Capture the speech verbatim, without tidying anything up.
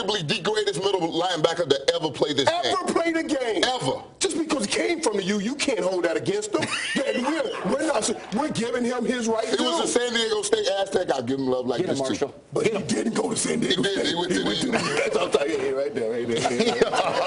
arguably the greatest middle linebacker to ever play this ever game. Ever play the game. Ever. Just because he came from the U, you can't hold that against him. we're, we're, not, we're giving him his right He to. was a San Diego State Aztec. I'll give him love like Get this, him, Marshall. too. But he didn't go to San Diego He did. State. He went to the That's what I'm talking about. Right there, right there. Right there.